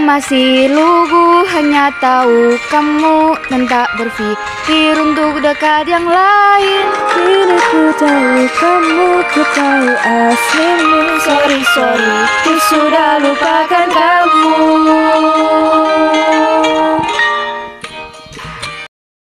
masih lugu, hanya tahu kamu dan tak berpikir untuk dekat yang lain. Kini ku tahu kamu, ku tahu aslimu. Sorry, ku sudah lupakan